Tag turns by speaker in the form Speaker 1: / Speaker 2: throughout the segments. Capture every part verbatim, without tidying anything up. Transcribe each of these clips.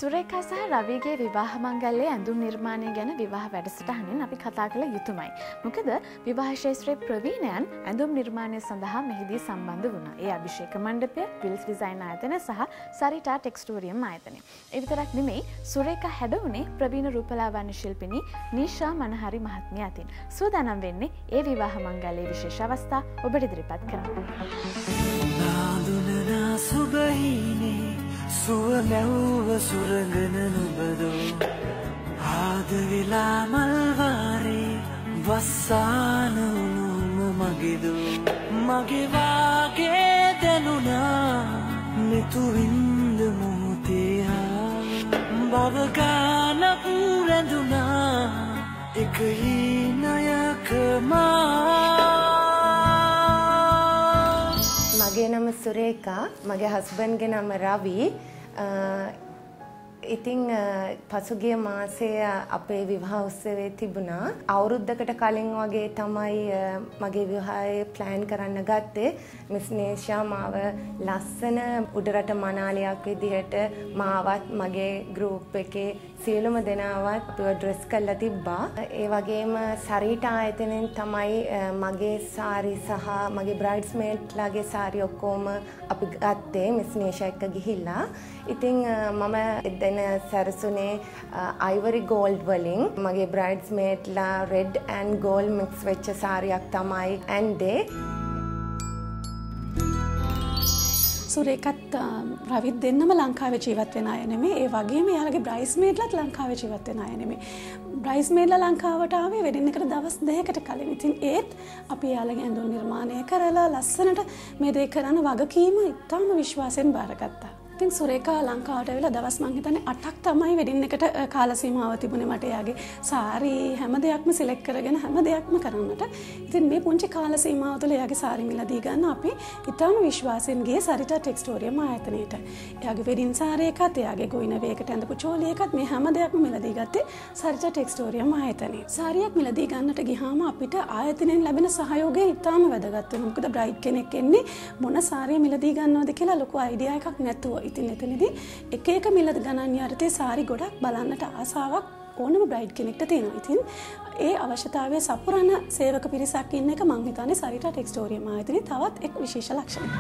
Speaker 1: සුරේකා සහ රවිගේ විවාහ මංගල්‍යයේ ඇඳුම් නිර්මාණය ගැන විවාහ වැඩසටහනින් අපි කතා කළ යුතුමයි. මොකද විවාහ ශාස්ත්‍රයේ ප්‍රවීණයන් ඇඳුම් නිර්මාණය සඳහා මෙහිදී සම්බන්ධ වුණා. ඒ අභිෂේක මණ්ඩපය, විල්ස් ඩිසයින් ආයතන සහ සරිටා ටෙක්ස්ටෝරියම් ආයතනය. ඒ විතරක් නෙමෙයි සුරේකා හැඩවුණේ ප්‍රවීණ රූපලාවන්‍ය ශිල්පිනී නීෂා මනහරි මහත්මිය අතින්. සූදානම් වෙන්නේ ඒ විවාහ මංගල්‍යයේ විශේෂ අවස්ථා ඔබට ඉදිරිපත් කරන්න.
Speaker 2: සුව නැව්ව සුරඟන නුබදෝ ආද වෙලා මල්වාරේ වස්සාන උනුම මගෙදෝ මගේ වාගේ දැනුණා නිතුවින්ද මොහොතේ බවගානක් රැඳුණා එක හිනයකමා.
Speaker 3: මගේ නම සුරේකා, මගේ හස්බන්ඩ්ගේ නම රවි. ඉතින් පසුගිය මාසයේ අපේ විවාහ උත්සවයේ තිබුණා. අවුරුද්දකට කලින් වගේ තමයි මගේ විවාහය ප්ලෑන් කරන්න ගත්තේ. මිස් නේෂා මාව ලස්සන උඩරට මනාලියක් විදිහට මාවත් මගේ ගෲප් එකේ සියලුම දෙනාවත් ඩ්‍රෙස් කරලා තිබ්බා. ඒ වගේම සරිටා ආයතනයෙන් තමයි මගේ සාරි සහ මගේ බ්‍රයිඩ්ස්මේඩ්ලාගේ සාරි ඔක්කොම අපි ගත්තේ මිස් නේෂා එක්ක ගිහිල්ලා. ඉතින් මම එදෙන සැරසුනේ අයිවරි ගෝල්ඩ් වලින් මගේ බ්‍රයිඩ්ස්මේඩ්ලා රෙඩ් ඇන්ඩ් ගෝල්ඩ් මික්ස් වෙච්ච සාරියක් තමයි ඇන්දේ.
Speaker 4: සුරේකත් රවිත් දෙන්නම ලංකාවේ ජීවත් වෙන අය නෙමෙයි. ඒ වගේම එයාලගේ බ්‍රයිස්මේඩ්ලත් ලංකාවේ ජීවත් වෙන අය නෙමෙයි. බ්‍රයිස්මේඩ්ලා ලංකාවට ආවේ වෙඩින් එකට දවස් දෙකකට කලින්. ඉතින් ඒත් අපි එයාලගේ ඇඳුම් නිර්මාණය කරලා ලස්සනට මේ දේ කරන වගකීම ඉතාම විශ්වාසයෙන් බාරගත්තා. ඉතින් සුරේකා ලංකාවට ඇවිල්ලා දවස් මං හිතන්නේ අටක් තමයි වෙඩින් එකට කාල සීමාව තිබුණේ මට එයාගේ සාරි හැම දෙයක්ම සිලෙක්ට් කරගෙන හැම දෙයක්ම කරන්නට. ඉතින් මේ පුංචි කාල සීමාව තුළ එයාගේ සාරි මිලදී ගන්න අපි ඉතාම විශ්වාසයෙන් ගියේ සරිටා ටෙක්ස්ටෝරියම් ආයතනයට. එයාගේ වෙඩින් සාරි එකත් එයාගේ ගොයින වේකට ඇඳපු චෝලි එකත් මේ හැම දෙයක්ම මිලදී ගත්තේ සරිටා ටෙක්ස්ටෝරියම් ආයතනයේ. සාරියක් මිලදී ගන්නට ගියාම අපිට ආයතනයෙන් ලැබෙන සහයෝගය ඉතාම වැදගත් වෙනවා. මොකද බ්‍රයිඩ් කෙනෙක් එන්නේ මොන සාරිය මිලදී ගන්නවද කියලා ලොකු අයිඩියා එකක් නැතුව. ඉතින් එතනදී එක එක මිලද ගණන් යටතේ සාරි ගොඩක් බලන්නට ආසාවක් ඕනම බ්‍රයිඩ් කෙනෙක්ට තියෙනවා. ඉතින් ඒ අවශ්‍යතාවය සපුරන සේවක පිරිසක් ඉන්න එක මම හිතන්නේ සරිටා ටෙක්ස්ටෝරියම් ආයතනයේ තවත් එක් විශේෂ ලක්ෂණයක්.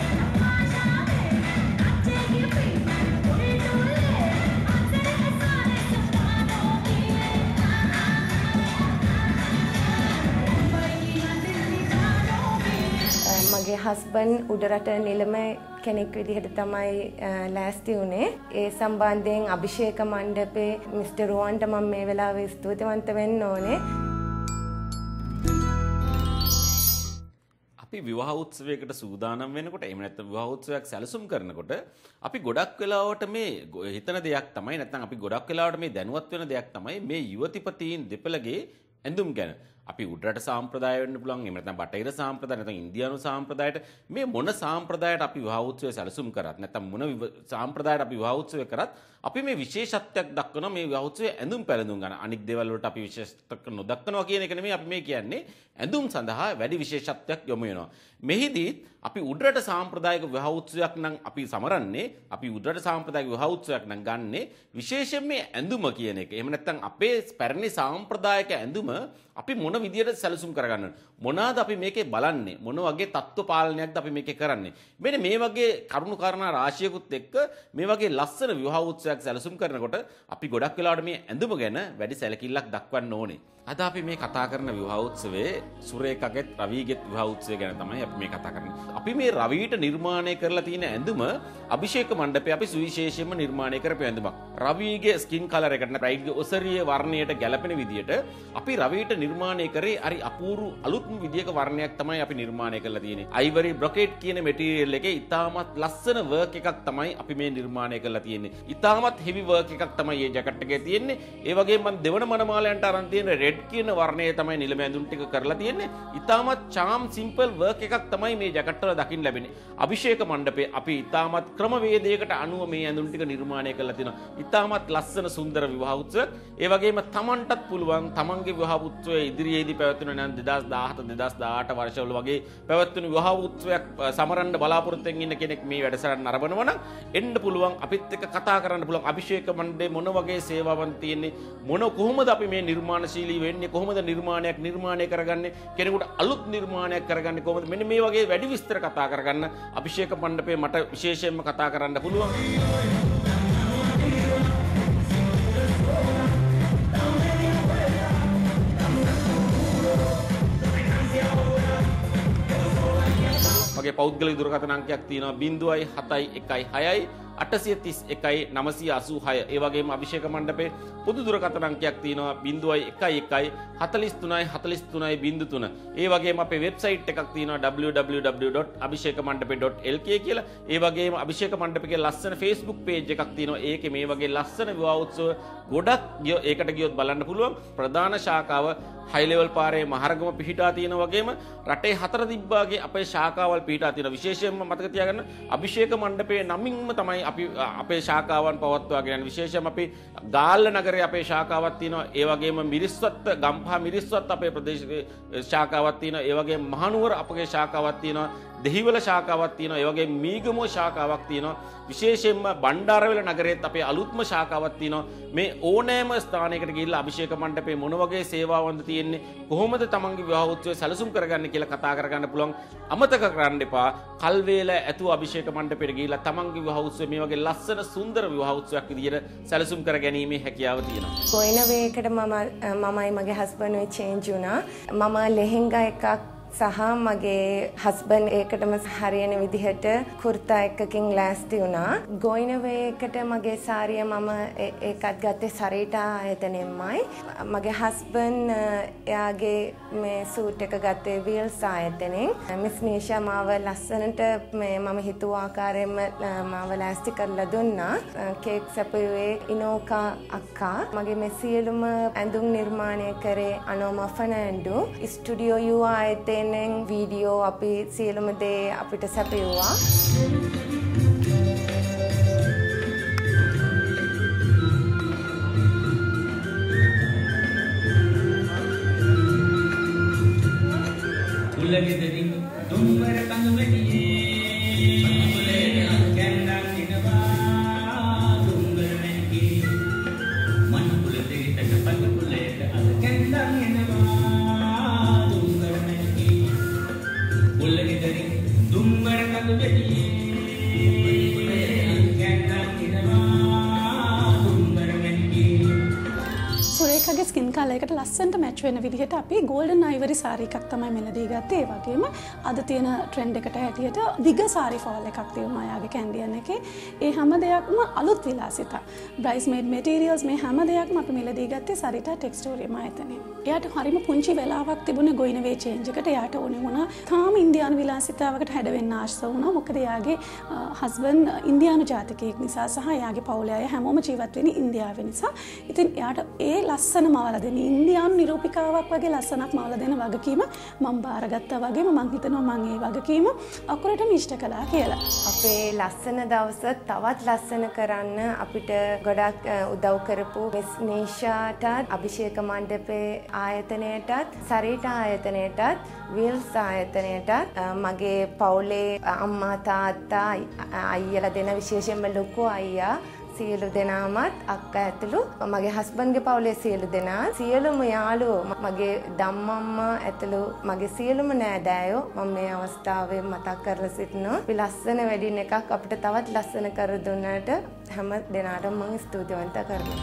Speaker 3: මගේ හස්බන්ඩ් උඩරට නිලම කෙනෙක් විදිහට තමයි ලෑස්ති වුණේ. ඒ සම්බන්ධයෙන් අභිෂේක මණ්ඩපේ මිස්ටර් රුවන්ට මම මේ වෙලාවේ ස්තුතිවන්ත වෙන්න ඕනේ.
Speaker 5: අපි විවාහ උත්සවයකට සූදානම් වෙනකොට එහෙම නැත්නම් විවාහ උත්සවයක් සැලසුම් කරනකොට අපි ගොඩක් වෙලාවට මේ හිතන දෙයක් තමයි නැත්නම් අපි ගොඩක් වෙලාවට මේ දැනුවත් වෙන දෙයක් තමයි මේ යුවතිපතීන් දෙපළගේ ඇඳුම් ගැන. අපි උඩරට සාම්ප්‍රදාය වෙන්න පුළුවන් එහෙම නැත්නම් බටහිර සාම්ප්‍රදාය නැත්නම් ඉන්දියානු සාම්ප්‍රදායට මේ මොන සාම්ප්‍රදායට අපි විවාහ උත්සවය සැලසුම් කරත් නැත්නම් මොන සාම්ප්‍රදායට අපි විවාහ උත්සවය කරත් අපි මේ විශේෂත්වයක් දක්වනවා මේ විවාහ උත්සවයේ ඇඳුම් පැළඳුම් ගන්න. අනික් දේවල් වලට අපි විශේෂත්වයක් නොදක්වනවා කියන එක නෙමෙයි අපි මේ කියන්නේ ඇඳුම් සඳහා වැඩි විශේෂත්වයක් යොමු වෙනවා. මෙහිදී අපි උඩරට සාම්ප්‍රදායික විවාහ උත්සවයක් නම් අපි සමරන්නේ අපි උඩරට සාම්ප්‍රදායික විවාහ උත්සවයක් නම් ගන්නෙ විශේෂයෙන් මේ ඇඳුම කියන එක. එහෙම නැත්නම් අපේ පැරණි සාම්ප්‍රදායික ඇඳුම අපි මොන විදියට සැලසුම් කරගන්න මොනවාද අපි මේකේ බලන්නේ මොන වගේ තත්ත්ව පාලනයක්ද අපි මේකේ කරන්නේ මෙන්න මේ වගේ කරුණු කාරණා රාශියකුත් එක්ක මේ වගේ ලස්සන විවාහ උත්සවයක් සැලසුම් කරනකොට අපි ගොඩක් වෙලාවට මේ ඇඳුම ගැන වැඩි සැලකිල්ලක් දක්වන්න ඕනේ. අද අපි මේ කතා කරන විවාහ උත්සවයේ සුරේකාගෙත් රවිගෙත් විවාහ උත්සවය ගැන තමයි අපි මේ කතා කරන්නේ. අපි මේ රවිට නිර්මාණය කරලා තියෙන ඇඳුම අභිෂේක මණ්ඩපේ අපි සුවිශේෂයෙන්ම නිර්මාණය කරපු ඇඳුමක්. රවිගේ ස්කින් කලර් එකට බ්‍රයිඩ්ගේ ඔසරියේ වර්ණයට ගැලපෙන විදියට අපි රවිට නිර්මාණය කරේ හරි අපූර්ව අලුත්ම විදියක වර්ණයක් තමයි අපි නිර්මාණය කරලා තියෙන්නේ. අයිවරි බ්‍රොකේඩ් කියන මෙටීරියල් එකේ ඉතාමත් ලස්සන වර්ක් එකක් තමයි අපි මේ නිර්මාණය කරලා තියෙන්නේ. ඉතාමත් හෙවි වර්ක් එකක් තමයි මේ ජැකට් එකේ තියෙන්නේ. ඒ වගේම මම දෙවන මනමාලයන්ට අරන් තියෙන රෙඩ් කියන වර්ණය තමයි නිලම ඇඳුම් ටික කරලා තියෙන්නේ. ඉතාමත් charm simple work එකක් තමයි මේ ජැකට් වල දකින්න ලැබෙන්නේ. අභිෂේක මණ්ඩපේ අපි ඉතාමත් ක්‍රමවේදයකට අනුව මේ ඇඳුම් ටික නිර්මාණය කරලා තියෙනවා. ඉතාමත් ලස්සන සුන්දර විවාහ උත්සවයක්. ඒ වගේම තමන්ටත් පුළුවන් තමන්ගේ විවාහ උත්සවය ඉදිරියේදී පැවැත්වෙන නම් දෙදාස් දාහත දෙදාස් දාඅට වර්ෂවල වගේ පැවැත්වෙන විවාහ උත්සවයක් සමරන්න බලාපොරොත්තුෙන් ඉන්න කෙනෙක් මේ වැඩසටහන නරඹනවා නම් එන්න පුළුවන්. අපිත් එක්ක කතා කරන්න පුළුවන්. අභිෂේක මණ්ඩේ මොන වගේ සේවාවන් තියෙන්නේ, මොන කොහොමද අපි මේ නිර්මාණශීලී වෙන්නේ, කොහොමද නිර්මාණයක් නිර්මාණය කරගන්නේ, කෙනෙකුට අලුත් නිර්මාණයක් කරගන්නේ කොහොමද, මෙන්න මේ වගේ වැඩි විස්තර කතා කරගන්න අභිෂේක මණ්ඩපේ මට විශේෂයෙන්ම කතා කරන්න පුළුවන්. මගේ පෞද්ගලික දුරකථන අංකයක් තියෙනවා ज़ीरो सात एक एक छह අටසිය තිස් එකයි නවසිය අසූ හය. ඒ වගේම අභිෂේක මණ්ඩපේ පොදු දුරකථන අංකයක් තියෙනවා ज़ीरो एक एक एक फ़ोर तीन फ़ोर तीन ज़ीरो तीन. ඒ වගේම අපේ වෙබ්සයිට් එකක් තියෙනවා W W W dot abhishekmandape dot L K කියලා. ඒ වගේම අභිෂේක මණ්ඩපේ ලස්සන Facebook page එකක් තියෙනවා. ඒකේ මේ වගේ ලස්සන විවාහ උත්සව ගොඩක් ඒකට ගියොත් බලන්න පුළුවන්. ප්‍රධාන ශාඛාව හයි ලෙවල් පාරේ මහරගම පිහිටා තියෙන වගේම රටේ හතර දිබ්බාගේ අපේ ශාඛාවල් පිහිටා තියෙනවා. විශේෂයෙන්ම මතක තියාගන්න අභිෂේක මණ්ඩපේ නමින්ම තමයි අපි අපේ ශාඛාවන් පවත්වාගෙන යන. විශේෂයෙන්ම අපි ගාල්ල නගරයේ අපේ ශාඛාවක් තියෙනවා. ඒ වගේම මිරිස්වත්ත ගම්පහ මිරිස්වත්ත අපේ ප්‍රදේශයේ ශාඛාවක් තියෙනවා. ඒ වගේම මහනුවර අපගේ ශාඛාවක් තියෙනවා. දෙහිවල ශාඛාවක් තියෙනවා. ඒ වගේම මීගමෝ ශාඛාවක් තියෙනවා. විශේෂයෙන්ම බණ්ඩාරවැල නගරයේත් අපේ අලුත්ම ශාඛාවක් තියෙනවා. මේ ඕනෑම ස්ථානයකට ගිහිල්ලා අභිෂේක මණ්ඩපේ මොන වගේ සේවාවන්ද තියෙන්නේ, කොහොමද තමන්ගේ විවාහ උත්සවය සැලසුම් කරගන්නේ කියලා කතා කරගන්න පුළුවන්. අමතක කරන්න එපා. කල්වේල ඇතුව අභිෂේක මණ්ඩපයට ගිහිල්ලා තමන්ගේ විවාහ උත්සවය මේ වගේ ලස්සන සුන්දර විවාහ උත්සවයක් විදියට සැලසුම් කරගැනීමේ හැකියාව තියෙනවා.
Speaker 3: ගොයිනවේකට මම මමයි මගේ හස්බන්ඩ්යි චේන්ජ් වුණා. මම ලෙහෙංගා එකක් සහ මගේ හස්බන්ඩ් ඒකටම හරියන විදිහට කුර්තා එකකින් ලෑස්ති වුණා. ගොයිනවේ එකට මගේ සාරිය මම ඒකත් ගත්තේ සරීටා ආයතනයෙන්මයි. මගේ හස්බන්ඩ් එයාගේ මේ සූට් එක ගත්තේ වීල්ස් ආයතනෙන්. මිස් නීෂා මාව ලස්සනට මේ මම හිතුව ආකාරයෙන්ම මාව ලෑස්ති කරලා දුන්නා. කේක් සැපයුවේ ඉනෝකා අක්කා. මගේ මේ සියලුම ඇඳුම් නිර්මාණය කරේ අනෝමා ෆර්නෑන්ඩෝ. ස්ටුඩියෝ යූ ආයතනයේ වීඩියෝ අපි සියලුම දේ අපිට සැපයුවා.
Speaker 6: උලගෙදරින් දුම්බර කඳු වැටියේ කැන්දන් දිනවා දුම්බර නැගී මන් කුල දෙවිතක පද කුලයට අද කැන්දන් එනවා දුම්බර නැගී උලගෙදරින් දුම්බර කඳු වැටියේ කැන්දන් දිනවා දුම්බර නැගී.
Speaker 4: සුරේඛගේ ස්කින් කලර් එකට ලස්සනට මැච් වෙන විදිහට අපි ගෝල්ඩන් අයිවරි සාරි එකක් තමයි මෙලදී ගත්තේ. ඒ වගේම අද තියෙන ට්‍රෙන්ඩ් එකට හැටියට දිග සාරි ෆෝල් එකක් තියෙනවා යාගේ කැන්ඩියන් එකේ. ඒ හැම දෙයක්ම අලුත් විලාසිතා. බ්‍රයිස්මේඩ් මැටීරියල්ස් මේ හැම දෙයක්ම අපි මෙලදී ගත්තේ සරිතා ටෙක්ස්ටෝරියම් ආයතනයෙන්. එයාට හරිම පුංචි වෙලාවක් තිබුණේ ගොයිනවේ චේන්ජ් එකට. එයාට ඕනේ වුණා තාම ඉන්දියානු විලාසිතාවකට හැඩවෙන්න ආශ වුණා. මොකද එයාගේ හස්බන්ඩ් ඉන්දියානු ජාතිකයෙක් නිසා සහ එයාගේ පවුලේ අය හැමෝම ජීවත් වෙන්නේ ඉන්දියාවේ නිසා. ඉතින් එයාට ඒ ලස්සන මවලා දෙන ඉන්දියානු නිරූපිකාවක් වගේ ලස්සනක් මවලා දෙන වගකීම මම බාරගත්තා වගේම මම හිතනවා මම ඒ වගකීම අකුරටම ඉෂ්ට කළා කියලා.
Speaker 3: අපේ ලස්සන දවස තවත් ලස්සන කරන්න අපිට ගොඩක් උදව් කරපු මිස් නීෂාටත් අභිෂේක මණ්ඩපේ ආයතනයටත් සරීටා ආයතනයටත් වීල්ස් ආයතනයටත් මගේ පවුලේ අම්මා තාත්තා අයියලා දෙන විශේෂයෙන්ම ලොකු අයියා සියලු දෙනාමත් අක්කා ඇතුළු මගේ හස්බන්ඩ්ගේ පවුලේ සියලු දෙනා සියලුම යාළුවෝ මගේ දම්මම්මා ඇතුළු මගේ සියලුම නෑදෑයෝ මම මේ අවස්ථාවේ මතක් කරලා සිටිනවා. අපි ලස්සන වෙඩින් එකක් අපිට තවත් ලස්සන කර දුන්නාට හැම දෙනාටම මම ස්තුතිවන්ත කරනවා.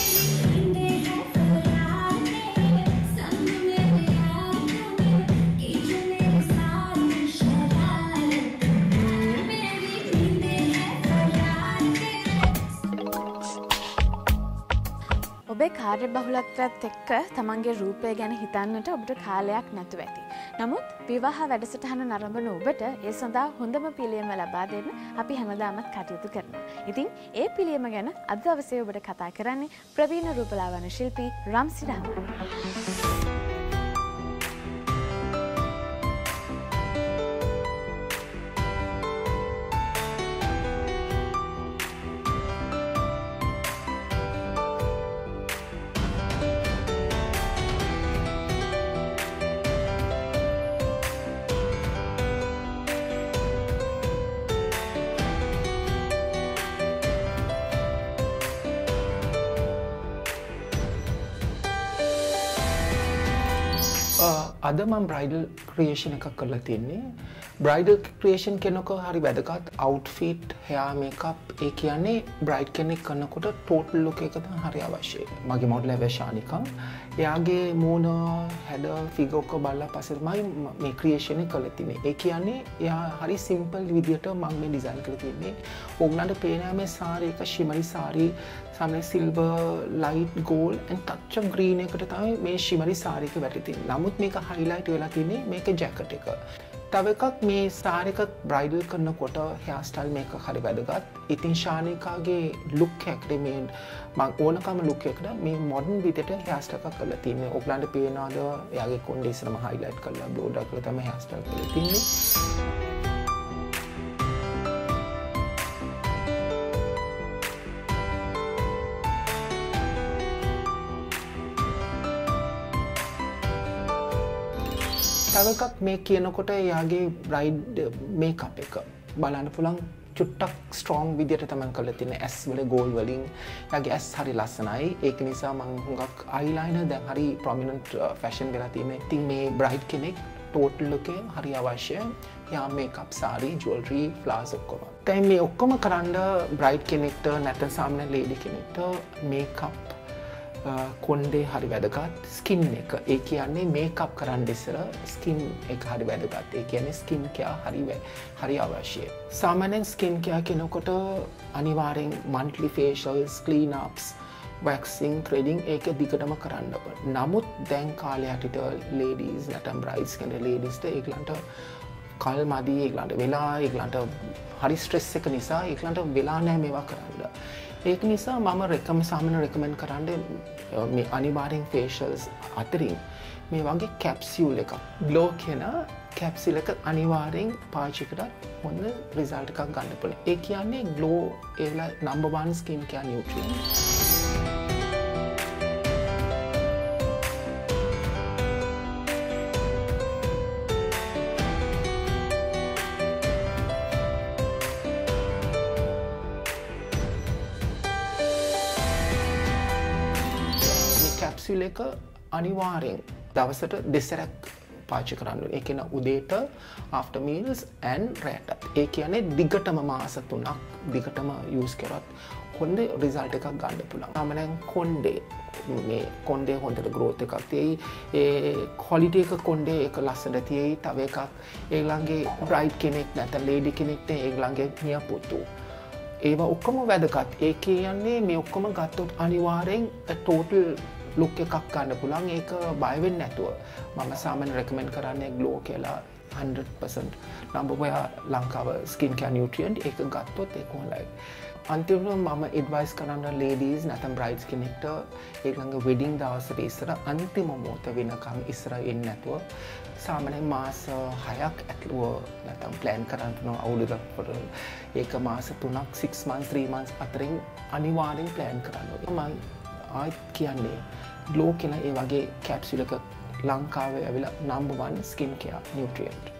Speaker 1: ඔබේ කාර්ය බහුලත්වයත් එක්ක තමන්ගේ රූපය ගැන හිතන්නට ඔබට කාලයක් නැතුව ඇති. නමුත් විවාහ වැඩසටහන නරඹන ඔබට ඒ සඳහා හොඳම පිළියම ලබා දෙන්න අපි හැමදාමත් කටයුතු කරනවා. ඉතින් ඒ පිළියම ගැන අද දවසේ ඔබට කතා කරන්නේ ප්‍රවීණ රූපලාවන්‍ය ශිල්පී රම්සි රහමන්.
Speaker 7: අද මම බ්‍රයිඩල් ක්‍රියේෂන් එකක් කරලා තියෙන්නේ. බ්‍රයිඩල් ක්‍රියේෂන් කෙනෙකුට හරි වැදගත් අවුට්ෆිට්, හෙයා මේකප් ඒ කියන්නේ බ්‍රයිඩ් කෙනෙක් කරනකොට ටෝටල් ලුක් එක තමයි හරි අවශ්‍යයි. මගේ මොඩල් එක ශානිකා. එයාගේ මූණ, හැඩ, ෆිගර් එක බලලා පස්සේ තමයි මේ ක්‍රියේෂන් එක කළේ තියෙන්නේ. ඒ කියන්නේ එයා හරි සිම්පල් විදියට මම මේ ඩිසයින් කරලා තියෙන්නේ. ඕගොල්ලන්ට පේනවා මේ සාරි එක ශිමරි සාරි සාමනේ silver, light gold and touch of green එකට තමයි මේ ශිමරි සාරි එක වැටි තියෙන්නේ. නමුත් මේක highlight වෙලා තියෙන්නේ මේක ජැකට් එක. තව එකක් මේ සාරි එක බ්‍රයිඩල් කරනකොට hair style මේක හරි වැදගත්. ඉතින් ශානිකාගේ look එකට මේ මම ඕනකම look එකට මේ modern විදිහට hair style එකක් කරලා තියෙන්නේ. ඔයගලන්ට පේනවාද එයාගේ කොණ්ඩේ ඉස්සරම highlight කරලා blow dot කරලා තමයි hair style කරලා තියෙන්නේ. තව එකක් මේ කියනකොට එයාගේ බ්‍රයිඩ් මේකප් එක බලන්න පුළුවන් චුට්ටක් ස්ට්‍රෝං විදියට තමයි කරලා තියෙන්නේ. ඇස් වල ගෝල්ඩ් වලින් එයාගේ ඇස් හරි ලස්සනයි. ඒක නිසා මම හුඟක් අයිලයිනර් දැන් හරි ප්‍රොමිනන්ට් ෆැෂන් වෙලා තියෙනවා. ඉතින් මේ බ්‍රයිඩ් කෙනෙක් ටෝටල් එකේ හරි අවශ්‍යයි. යා මේකප්, සාරි, ජුවල්රි, ෆ්ලාවර්ස් ඔක්කොම. දැන් මේ ඔක්කොම කරන්න බ්‍රයිඩ් කෙනෙක්ට නැත්නම් සාමාන්‍ය ලේඩි කෙනෙක්ට මේකප් කොන්්ඩේ හරි වැදගත්. ස්කින් එක ඒ කියන්නේ මේකප් කරන්න ඉස්සර ස්කින් එක හරි වැදගත්. ඒ කියන්නේ ස්කින් කෙයා හරි හරි අවශ්‍යයි. සාමාන්‍යයෙන් ස්කින් කෙයා කෙනෙකුට අනිවාර්යෙන් monthly facials, clean ups, waxing, threading ඒක දිගටම කරන්න ඕන. නමුත් දැන් කාලේ යටිට ladies නැත්නම් brides කෙනෙක් ladies ට ඒගලන්ට කල් මදි, ඒගලන්ට වෙලා, ඒගලන්ට හරි ස්ට්‍රෙස් එක නිසා ඒගලන්ට වෙලා නැහැ මේවා කරන්න. ඒක නිසා මම රෙකම සාමාන්‍ය රෙකමෙන්ඩ් කරන්නේ මේ අනිවාර්යෙන් ෆේෂියල්ස් අතරින් මේ වගේ කැප්සියුල් එකක්, ග්ලෝ කියන කැප්සියුල් එක අනිවාර්යෙන් පාවිච්චි කරලා හොඳ රිසල්ට් එකක් ගන්න පුළුවන්. ඒ කියන්නේ ග්ලෝ ඒලා number one skin care nutrient. Capsule එක අනිවාර්යෙන් දවසට දෙසරක් පාවිච්චි කරන්න ඕනේ. ඒ කියන්නේ උදේට, after meals and රැට. ඒ කියන්නේ දිගටම මාස තුනක් දිගටම යූස් කරත් හොඳ රිසල්ට් එකක් ගන්න පුළුවන්. සාමාන්‍යයෙන් කොණ්ඩේ මේ කොණ්ඩේ හොඳට growth එකක් තියෙයි. ඒ quality එක කොණ්ඩේ එක ලස්සනට තියෙයි. තව එකක් ඒගොල්ලන්ගේ bride කෙනෙක් නැත්නම් lady කෙනෙක්ට ඒගොල්ලන්ගේ නියපොතු ඒවා ඔක්කොම වැදගත්. ඒ කියන්නේ මේ ඔක්කොම ගත්තොත් අනිවාර්යෙන් total ලුක් එකක් ගන්න පුළුවන්. ඒක බය වෙන්නේ නැතුව මම සාමාන්‍ය රෙකමෙන්ඩ් කරන්නේ ග්ලෝ කියලා hundred percent number one ලංකාව ස්කින් කෙයාර් නියුට්‍රියන්ට් ඒක ගත්තොත් ඒක හොඳයි. අන්තිමට මම ඇඩ්වයිස් කරන්න ලේඩීස් නැත්නම් බ්‍රයිඩ්ස් කෙනෙක්ට ඒගොල්ලන්ගේ වෙඩින් දවසට ඉස්සර අන්තිම මොහොත වෙනකම් ඉස්සර එන්නේ නැතුව සාමාන්‍යයෙන් මාස හයක් ඇතුළුව නැත්නම් ප්ලෑන් කරන්න පුළුවන් අවුරුද්දකට. ඒක මාස තුනක් six months three months අතරින් අනිවාර්යෙන් ප්ලෑන් කරන්න ඕනේ. මම ආයිත් කියන්නේ ග්ලෝ කියන ඒ වගේ කැප්සියුල් එක ලංකාවේ ඇවිල්ලා number one ස්කින් කෙයාර් නියුට්‍රියන්ට්.